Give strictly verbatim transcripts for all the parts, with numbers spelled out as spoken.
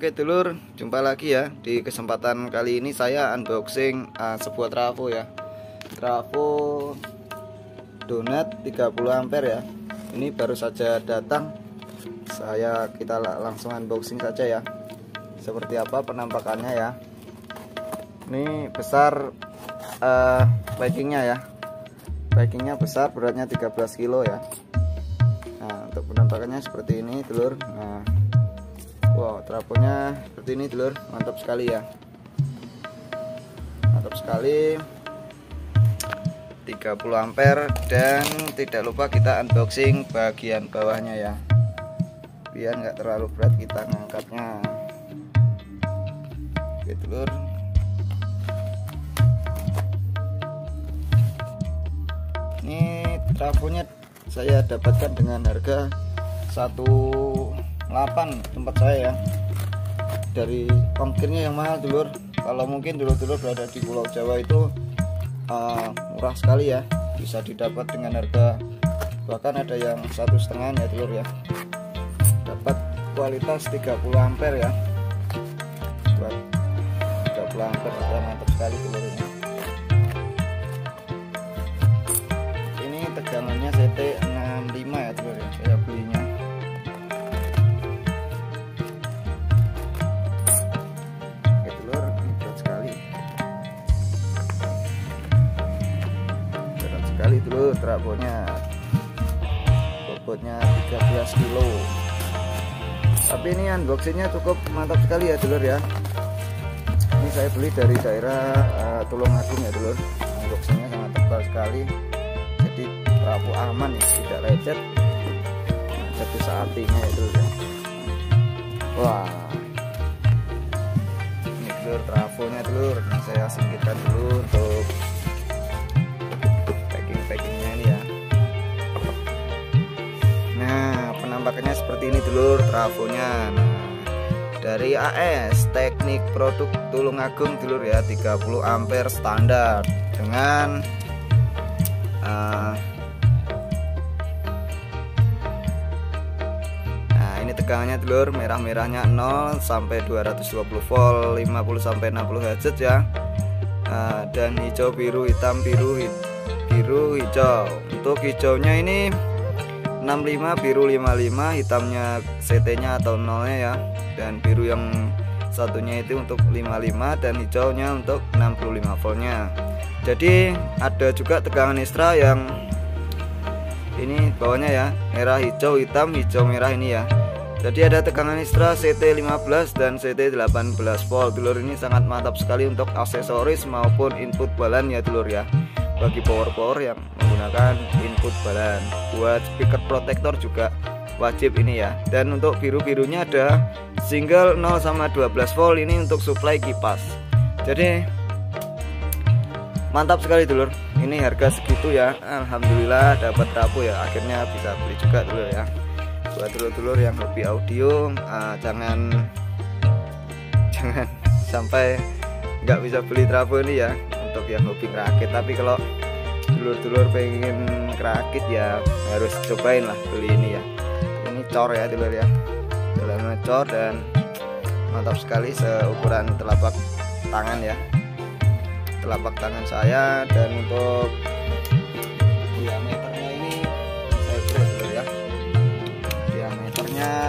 Oke dulur, jumpa lagi ya. Di kesempatan kali ini saya unboxing uh, sebuah trafo ya. Trafo donat tiga puluh ampere ya. Ini baru saja datang. Saya kita langsung unboxing saja ya. Seperti apa penampakannya ya. Ini besar uh, packingnya ya. Packingnya besar, beratnya tiga belas kilo ya. Nah, untuk penampakannya seperti ini dulur. Nah, wow, trafonya seperti ini dulur, mantap sekali ya, mantap sekali, tiga puluh ampere. Dan tidak lupa kita unboxing bagian bawahnya ya, biar nggak terlalu berat kita ngangkatnya. Oke dulur, ini trafonya saya dapatkan dengan harga satu delapan tempat saya ya. Dari ongkirnya yang mahal dulur. Kalau mungkin dulur-dulur berada di Pulau Jawa itu uh, murah sekali ya, bisa didapat dengan harga bahkan ada yang satu setengah ya dulur ya. Dapat kualitas tiga puluh ampere ya, buat tiga puluh ampere sudah mantap sekali dulur ini. Ini tegangannya C T enam puluh lima ya dulur ya, saya belinya. Kali dulu trafonya, bobotnya tiga belas kilo. Tapi ini unboxingnya cukup mantap sekali ya dulur ya. Ini saya beli dari daerah uh, Tulungagung ya dulur. Unboxingnya sangat tebal sekali, jadi trafo aman ya, tidak lecet. Nah, jadi saatinya ya dulur ya. Wah, ini dulur trafonya dulur. Nah, saya singkirkan dulu untuk packingnya ini ya. Nah, penampakannya seperti ini dulur trafonya. Nah, dari A S Teknik Produk Tulungagung dulur ya, tiga puluh ampere standar dengan uh, nah ini tegangannya dulur, merah-merahnya nol sampai dua ratus dua puluh volt, lima puluh sampai enam puluh hertz ya. Uh, dan hijau biru hitam biru hitam biru hijau. Untuk hijaunya ini enam puluh lima, biru lima puluh lima, hitamnya C T nya atau nolnya ya, dan biru yang satunya itu untuk lima puluh lima dan hijaunya untuk enam puluh lima voltnya. Jadi ada juga tegangan ekstra yang ini bawahnya ya, merah hijau hitam hijau merah ini ya. Jadi ada tegangan ekstra C T lima belas dan C T delapan belas volt dulur. Ini sangat mantap sekali untuk aksesoris maupun input balan ya dulur ya, bagi power-power yang menggunakan input balan. Buat speaker protector juga wajib ini ya. Dan untuk biru-birunya ada single nol sama dua belas volt, ini untuk supply kipas. Jadi mantap sekali dulur. Ini harga segitu ya, alhamdulillah dapat trafo ya, akhirnya bisa beli juga dulur ya. Buat dulur-dulur yang hobi audio, uh, jangan jangan sampai nggak bisa beli trafo ini ya, untuk yang hobi ngerakit. Tapi kalau dulur-dulur pengen ngerakit ya harus cobain lah beli ini ya. Ini cor ya dulur ya, dalamnya cor dan mantap sekali, seukuran telapak tangan ya, telapak tangan saya. Dan untuk diameternya ini saya ukur dulur ya, diameternya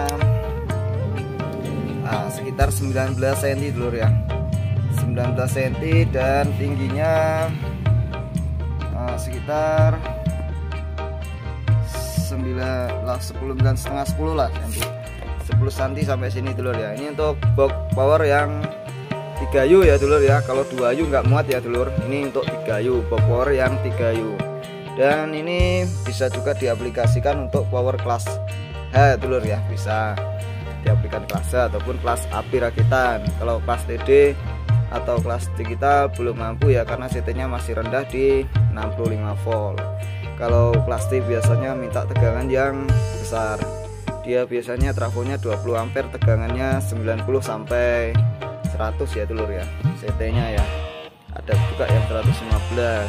nah, sekitar sembilan belas sentimeter dulur ya, sembilan belas sentimeter, dan tingginya uh, sekitar sembilan lah, sepuluh dan setengah sepuluh lah senti, sepuluh sentimeter sampai sini dulur ya. Ini untuk box power yang tiga U ya dulur ya. Kalau dua U nggak muat ya dulur. Ini untuk tiga U, box power yang tiga U. Dan ini bisa juga diaplikasikan untuk power kelas H dulur ya, bisa diaplikasikan kelas H ataupun kelas api rakitan. Kalau kelas T D atau kelas digital belum mampu ya, karena C T nya masih rendah di enam puluh lima volt. Kalau kelas T biasanya minta tegangan yang besar. Dia biasanya trafonya dua puluh ampere, tegangannya sembilan puluh sampai seratus ya dulur ya, C T nya ya. Ada juga yang seratus lima belas.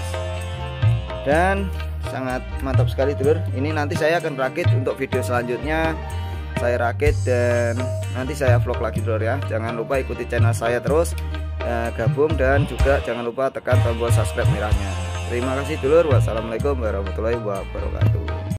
Dan sangat mantap sekali dulur. Ini nanti saya akan rakit untuk video selanjutnya. saya rakit dan nanti saya vlog lagi dulur ya. Jangan lupa ikuti channel saya terus, eh, gabung dan juga jangan lupa tekan tombol subscribe merahnya. Terima kasih dulur. Wassalamualaikum warahmatullahi wabarakatuh.